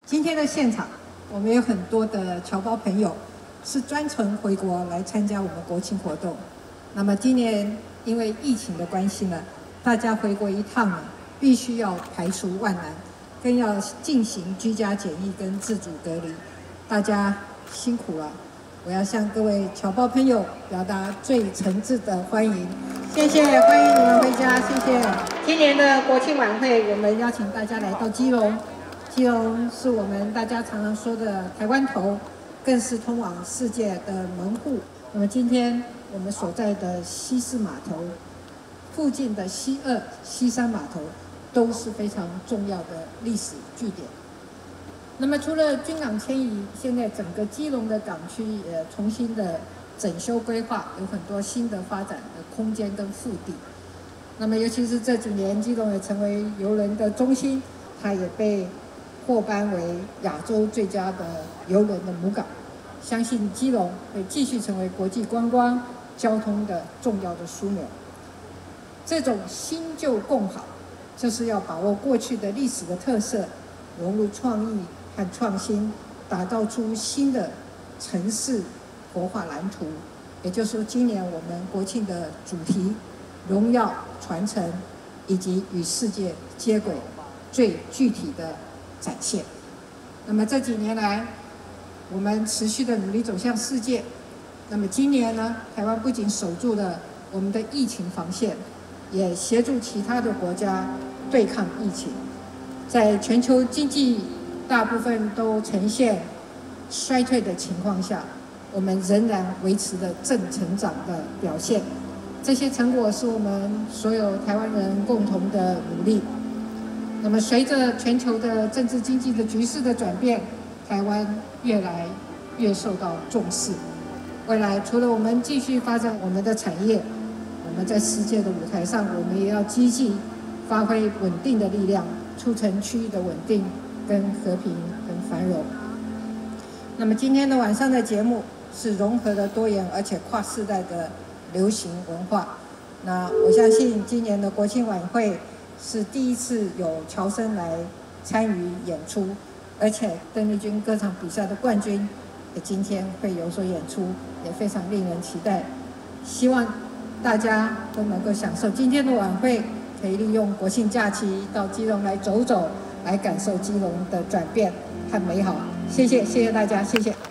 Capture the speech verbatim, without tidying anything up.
今天的现场，我们有很多的侨胞朋友是专程回国来参加我们国庆活动。那么今年因为疫情的关系呢，大家回国一趟呢，必须要排除万难，更要进行居家检疫跟自主隔离，大家辛苦了。我要向各位侨胞朋友表达最诚挚的欢迎，谢谢，欢迎你们回家，谢谢。今年的国庆晚会，我们邀请大家来到基隆。基隆是我们大家常常说的台湾头，更是通往世界的门户。那么今天我们所在的西四码头附近的西二、西三码头都是非常重要的历史据点。那么除了军港迁移，现在整个基隆的港区也重新的整修规划，有很多新的发展的空间跟腹地。那么尤其是这几年，基隆也成为邮轮的中心，它也被获颁为亚洲最佳的邮轮的母港，相信基隆会继续成为国际观光交通的重要的枢纽。这种新旧共好，就是要把握过去的历史的特色，融入创意和创新，打造出新的城市活化蓝图。也就是说，今年我们国庆的主题“荣耀传承”以及与世界接轨最具体的展现。那么这几年来，我们持续的努力走向世界。那么今年呢，台湾不仅守住了我们的疫情防线，也协助其他的国家对抗疫情。在全球经济大部分都呈现衰退的情况下，我们仍然维持了正成长的表现。这些成果是我们所有台湾人共同的努力。那么，随着全球的政治经济的局势的转变，台湾越来越受到重视。未来，除了我们继续发展我们的产业，我们在世界的舞台上，我们也要积极发挥稳定的力量，促成区域的稳定、跟和平、跟繁荣。那么，今天的晚上的节目是融合了多元而且跨世代的流行文化。那我相信今年的国庆晚会是第一次有侨生来参与演出，而且邓丽君歌唱比赛的冠军也今天会有所演出，也非常令人期待。希望大家都能够享受今天的晚会，可以利用国庆假期到基隆来走走，来感受基隆的转变和美好。谢谢，谢谢大家，谢谢。